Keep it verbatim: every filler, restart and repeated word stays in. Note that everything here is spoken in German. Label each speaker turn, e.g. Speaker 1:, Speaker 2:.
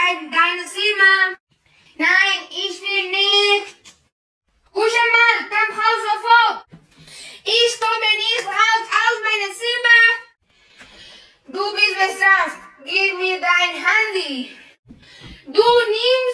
Speaker 1: dein, deine Zimmer. Nein, ich will nicht. Kuschelmann, komm raus sofort. Ich komme nicht raus aus meinem Zimmer. Du bist bestraft. Gib mir dein Handy. Du nimmst